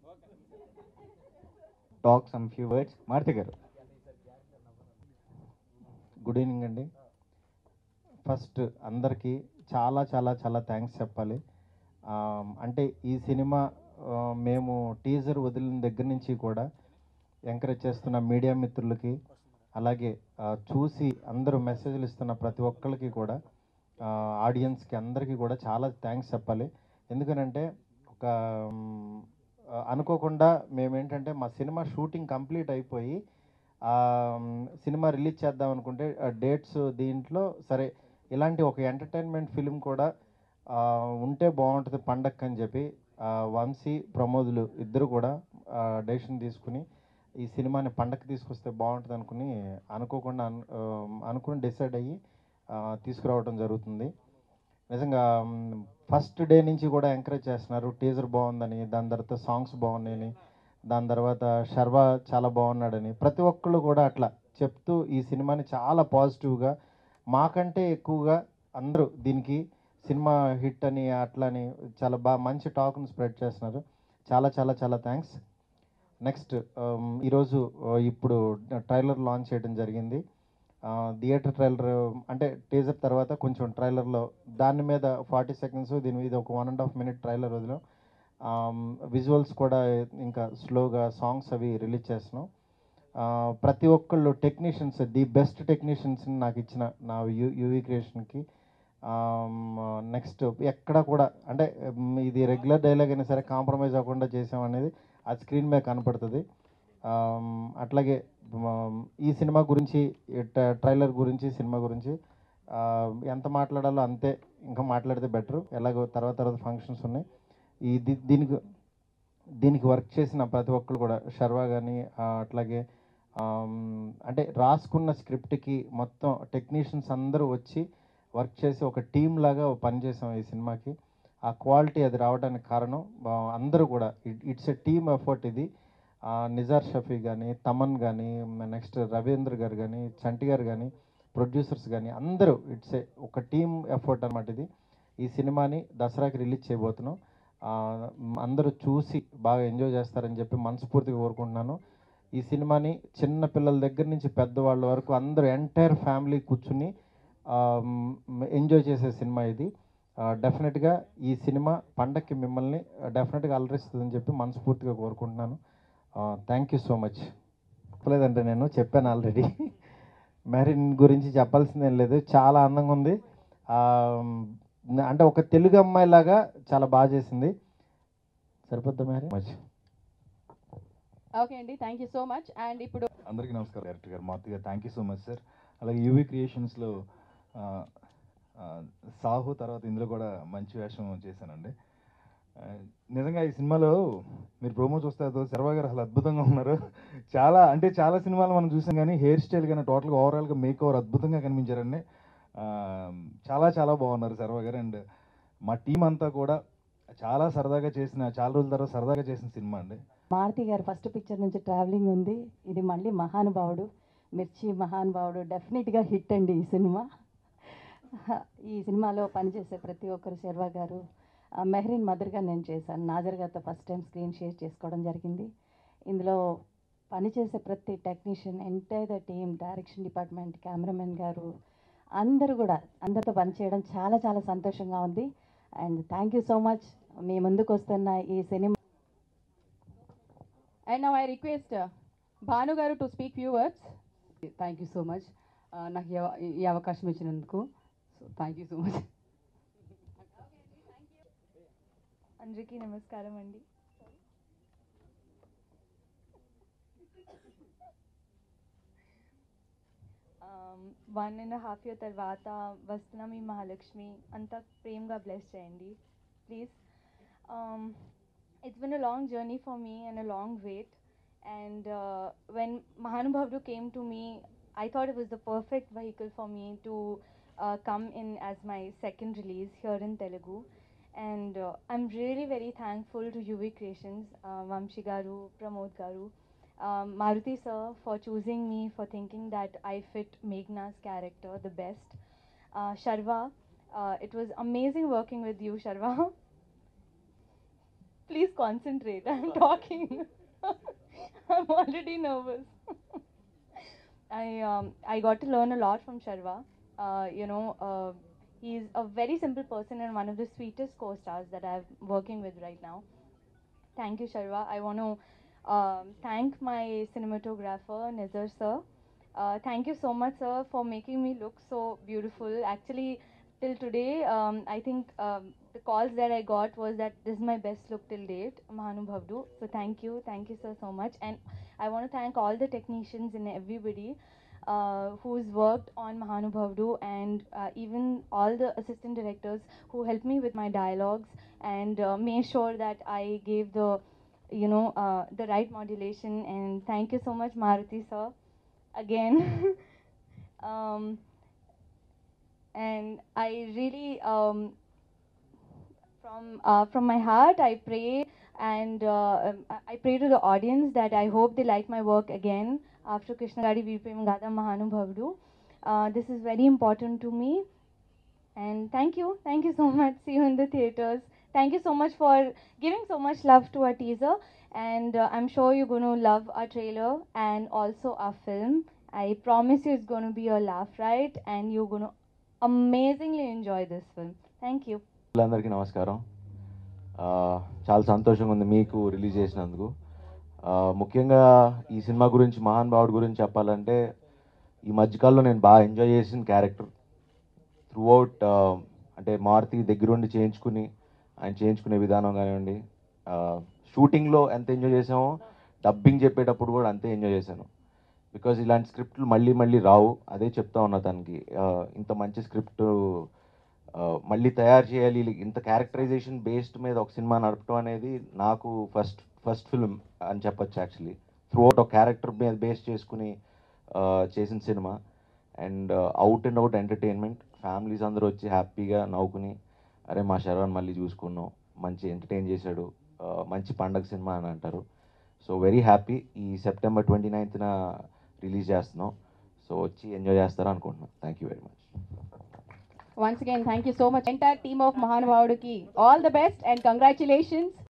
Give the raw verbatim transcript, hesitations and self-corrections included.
Talk some few words. Maruthi గారు, good evening అండి. First అందరికీ చాలా చాలా చాలా థ్యాంక్స్ చెప్పాలి. ఆ, అంటే ఈ సినిమా ఆ, మేము టీజర్ వదిలిన దగ్గర నుంచి కూడా ఎంకరేజ్ చేస్తున్న మీడియా మిత్రులకి, అలాగే ఆ, చూసి అందరూ మెసేజ్లు ఇస్తున్న ప్రతి ఒక్కరికి కూడా, ఆడియన్స్కి అందరికీ కూడా చాలా థ్యాంక్స్ చెప్పాలి. ఎందుకనంటే ఒక మ్, ఆ, అనుకోకుండా మేమేంటంటే మా సినిమా షూటింగ్ కంప్లీట్ అయిపోయి ఆ, మ్, సినిమా రిలీజ్ చేద్దాం అనుకుంటే డేట్స్ దీంట్లో సరే ఇలాంటి ఒక ఎంటర్టైన్మెంట్ ఫిలిం కూడా ఆ, ఉంటే బాగుంటుంది పండక్కి అని చెప్పి ఆ, వంశీ ప్రమోదులు ఇద్దరు కూడా డెసిషన్ తీసుకుని ఈ సినిమాని పండక్కి తీసుకొస్తే బాగుంటుంది అనుకుని అనుకోకుండా అను ఆ, అనుకుని డిసైడ్ అయ్యి ఆ, తీసుకురావడం జరుగుతుంది. నిజంగా ఫస్ట్ డే నుంచి కూడా ఎంకరేజ్ చేస్తున్నారు. టీజర్ బాగుందని, దాని తర్వాత సాంగ్స్ బాగున్నాయని, దాని తర్వాత శర్వా చాలా బాగున్నాడని ప్రతి ఒక్కళ్ళు కూడా అట్లా చెప్తూ ఈ సినిమాని చాలా పాజిటివ్గా మాకంటే ఎక్కువగా అందరూ దీనికి సినిమా హిట్ అని అట్లని చాలా బాగా మంచి టాక్ను స్ప్రెడ్ చేస్తున్నారు. చాలా చాలా చాలా థ్యాంక్స్. నెక్స్ట్ ఈరోజు ఆ, ఇప్పుడు ట్రైలర్ లాంచ్ చేయడం జరిగింది. థియేటర్ ట్రైలర్ అంటే టీజర్ తర్వాత కొంచెం ట్రైలర్లో దాని మీద ఫార్టీ సెకండ్స్ దీని మీద ఒక one and half minute trailer వదిలాం. విజువల్స్ కూడా ఇంకా స్లోగా సాంగ్స్ అవి రిలీజ్ చేస్తున్నాం. ఆ, ప్రతి ఒక్కళ్ళు టెక్నీషియన్స్, ది బెస్ట్ టెక్నీషియన్స్ని నాకు ఇచ్చిన నా యూ యూవీ క్రియేషన్కి. నెక్స్ట్ ఎక్కడ కూడా అంటే మ్, ఇది రెగ్యులర్ డైలాగ్ అయినా సరే కాంప్రమైజ్ అవ్వకుండా చేసామనేది ఆ స్క్రీన్ మీద కనపడుతుంది. ఆమ్, అట్లాగే మ్, ఈ సినిమా గురించి ట్రైలర్ గురించి సినిమా గురించి ఆ, ఎంత మాట్లాడాలో అంతే, ఇంకా మాట్లాడితే బెటరు. ఎలాగో తర్వాత తర్వాత ఫంక్షన్స్ ఉన్నాయి. ఈ దీ- దీనికి దీనికి వర్క్ చేసిన ప్రతి ఒక్కరు కూడా శర్వా కానీ అట్లాగే ఆమ్, అంటే రాసుకున్న స్క్రిప్ట్కి మొత్తం టెక్నీషియన్స్ అందరూ వచ్చి వర్క్ చేసి ఒక టీం లాగా పనిచేసాం ఈ సినిమాకి. ఆ క్వాలిటీ అది రావడానికి కారణం ఆ, అందరూ కూడా ఇట్స్ ఎ టీమ్ ఎఫర్ట్ ఇది. ఆ, నిజార్ షఫీ కానీ, తమన్ కానీ, నెక్స్ట్ రవీంద్ర గారు కానీ, చంటి గారు కానీ, ప్రొడ్యూసర్స్ కానీ అందరూ ఇట్స్ ఏ ఒక టీమ్ ఎఫర్ట్ అనమాట ఇది. ఈ సినిమాని దసరాకి రిలీజ్ చేయబోతున్నాం. ఆ, మ్, అందరూ చూసి బాగా ఎంజాయ్ చేస్తారని చెప్పి మనస్ఫూర్తిగా కోరుకుంటున్నాను. ఈ సినిమాని చిన్న పిల్లల దగ్గర నుంచి పెద్దవాళ్ళ వరకు అందరూ ఎంటైర్ ఫ్యామిలీ కూర్చుని ఎంజాయ్ చేసే సినిమా ఇది. డెఫినెట్గా ఈ సినిమా పండక్కి మిమ్మల్ని డెఫినెట్గా అలరిస్తుందని చెప్పి మనస్ఫూర్తిగా కోరుకుంటున్నాను. Thank you so much. చెప్పలేదంటే నేను చెప్పాను ఆల్రెడీ. మెహరీన్ గురించి చెప్పాల్సిందేం లేదు, చాలా అందంగా ఉంది. ఆ, అంటే ఒక తెలుగు అమ్మాయిలాగా చాలా బాగా చేసింది. సరిపోద్దా మెహరీన్? మచ్. ఓకే అండి, thank you so much. And ఇప్పుడు అందరికీ నమస్కారం. డైరెక్టర్ గారు మారుతి గారు, thank you so much sir. అలాగే యూవీ క్రియేషన్స్లో సాహు తర్వాత ఇందులో కూడా మంచి వేషం చేశానండి. ఆ, నిజంగా ఈ సినిమాలో మీరు ప్రోమో చూస్తే అదో శర్వా గారు అసలు అద్భుతంగా ఉన్నారు. చాలా అంటే చాలా సినిమాలు మనం చూసాం కానీ హెయిర్ స్టైల్ కానీ టోటల్గా ఓవరాల్గా మేక్ ఓవర్ అద్భుతంగా కనిపించారండి. ఆ, చాలా చాలా బాగున్నారు శర్వా గారు. అండ్ మా టీం అంతా కూడా చాలా సరదాగా చేసిన, చాలా రోజుల తర్వాత సరదాగా చేసిన సినిమా అండి. మారుతి గారు ఫస్ట్ పిక్చర్ నుంచి ట్రావెలింగ్ ఉంది. ఇది మళ్ళీ మహానుభావుడు, మిర్చి మహానుభావుడు డెఫినెట్గా హిట్ అండి ఈ సినిమా. ఈ సినిమాలో పనిచేసే ప్రతి ఒక్కరు, శర్వా గారు, ఆ, మెహరీన్ మదర్గా నేను చేశాను. నాజర్ గారితో ఫస్ట్ టైం స్క్రీన్ షేర్ చేసుకోవడం జరిగింది. ఇందులో పనిచేసే ప్రతి technician, entire the team, direction department, cameraman గారు అందరూ కూడా అందరితో పనిచేయడం చాలా చాలా సంతోషంగా ఉంది. And thank you so much. మీ ముందుకు వస్తున్న ఈ cinema. And now I request Bhanu గారు to speak few words. Thank you so much. నాకు ఈ అవ- ఈ అవకాశం ఇచ్చినందుకు so thank you so much. అందరికీ నమస్కారం అండి. వన్ అండ్ హాఫ్ ఇయర్ తర్వాత వస్తున్న మీ మహాలక్ష్మి అంతా ప్రేమగా బ్లెస్ చేయండి please. It's been a long journey for me and a long wait. And uh, when Mahanu Bhavudu came to me, I thought it was the perfect vehicle for me to uh, come in as my second release here in Telugu. And uh, I'm really very thankful to U V Creations, uh, Vamshi Garu, Pramod Garu, um, Maruthi sir for choosing me, for thinking that I fit Meghna's character the best. Uh, Sharva, uh, it was amazing working with you, Sharva. Please concentrate. I'm talking. I'm already nervous. I um, I got to learn a lot from Sharva. Uh, you know, uh, he's a very simple person and one of the sweetest co-stars that I'm working with right now. Thank you, Sharva. I want to um, thank my cinematographer, Nizar sir. Uh, thank you so much, sir, for making me look so beautiful. Actually, till today, um, I think um, the calls that I got was that this is my best look till date, Mahanu Bhavdu. So thank you, thank you, sir, so much. And I want to thank all the technicians and everybody uh, who's worked on Mahanu Bhavdu, and uh, even all the assistant directors who helped me with my dialogues and uh, made sure that I gave the, you know, uh, the right modulation. And thank you so much, Maruthi sir, again. um, and I really, um, from uh, from my heart, I pray and uh, um, I I pray to the audience that I hope they like my work again after Krishnagadi Veerpremagada Mahanu Bhavdu. Uh, this is very important to me. And thank you, thank you so much. See you in the theaters. Thank you so much for giving so much love to our teaser. And uh, I'm sure you're going to love our trailer and also our film. I promise you it's going to be a laugh, right? And you're going to amazingly enjoy this film. Thank you. అందరికీ నమస్కారం. ఆ, చాలా సంతోషంగా ఉంది మీకు release చేసినందుకు. ఆ, ముఖ్యంగా ఈ సినిమా గురించి మహాన్ భావుడు గురించి చెప్పాలంటే ఈ మధ్యకాలంలో నేను బాగా ఎంజాయ్ చేసిన క్యారెక్టర్ త్రూ అవుట్. అంటే మారుతి దగ్గరుండి చేయించుకుని ఆయన చేయించుకునే విధానం కానివ్వండి, షూటింగ్లో ఎంత ఎంజాయ్ చేసామో డబ్బింగ్ చెప్పేటప్పుడు కూడా అంతే ఎంజాయ్ చేశాను. బికాజ్ ఇలాంటి స్క్రిప్ట్లు మళ్ళీ మళ్ళీ రావు. అదే చెప్తా ఉన్నా తనకి, ఇంత మంచి స్క్రిప్ట్ మళ్ళీ తయారు చేయాలి, ఇంత క్యారెక్టరైజేషన్ బేస్డ్ మీద ఒక సినిమా నడపడం అనేది నాకు ఫస్ట్ ఫస్ట్ ఫిల్మ్ అని చెప్పొచ్చు. యాక్చువల్లీ త్రూ అవుట్ ఒక క్యారెక్టర్ మీద బేస్ చేసుకుని చేసిన సినిమా. And out and out entertainment. Families అందరూ వచ్చి హ్యాపీగా నవ్వుకుని అరే మా శర్వాన్ మళ్ళీ చూసుకున్నాం, మంచి ఎంటర్టైన్ చేశాడు, మంచి పండగ సినిమా అని అంటారు. So very happy. ఈ సెప్టెంబర్ ట్వంటీ నైన్త్న రిలీజ్ చేస్తున్నాం. సో వచ్చి ఎంజాయ్ చేస్తారని అనుకుంటున్నాం. Thank you very much. Once again, thank you so much. Entire team of Mahanu Bhavudu ki all the best and congratulations.